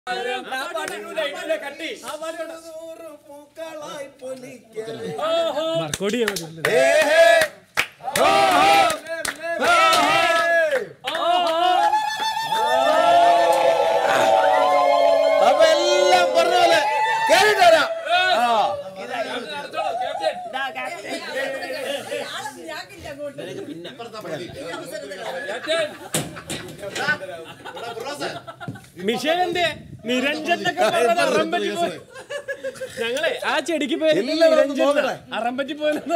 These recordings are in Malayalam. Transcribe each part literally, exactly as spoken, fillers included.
അപ്പൊ എല്ലാം പറഞ്ഞ പോലെ കേറിട്ട് വരാം. മിഷേന്റെ നിരഞ്ജനൊക്കെ അറമ്പറ്റി പോയി ഞങ്ങളെ ആ ചെടിക്ക് പോയി അറമ്പറ്റി പോയെന്ന്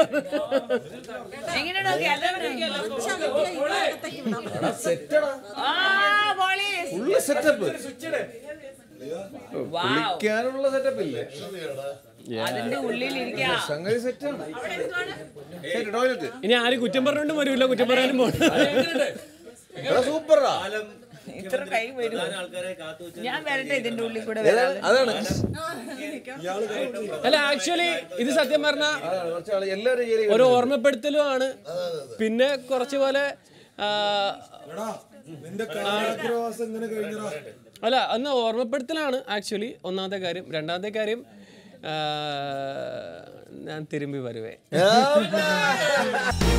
സെറ്റപ്പ് കുളിക്കാനുള്ള സെറ്റപ്പ് ഇല്ലേ? ഇനി ആരും കുറ്റം പറഞ്ഞോണ്ടും വരില്ല, കുറ്റം പറയാനും പോകണം. സൂപ്പറാ. ഇത്ര കൈ വരും. ഞാൻ വരട്ടെ ഇതിന്റെ ഉള്ളിൽ കൂടെ. അതാണ് അല്ല, ആക്ച്വലി ഇത് സത്യം പറഞ്ഞ ഒരു ഓർമ്മപ്പെടുത്തലും ആണ്. പിന്നെ കുറച്ച് പോലെ അല്ല അന്ന് ഓർമ്മപ്പെടുത്തലാണ് ആക്ച്വലി ഒന്നാമത്തെ കാര്യം. രണ്ടാമത്തെ കാര്യം ഞാൻ തിരുമ്പി വരുവേ.